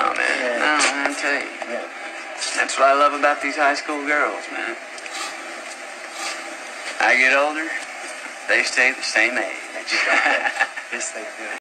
No, man. Yeah. No, man, I tell you. Yeah. That's what I love about these high school girls, man. I get older, they stay the same age. Yes, they do.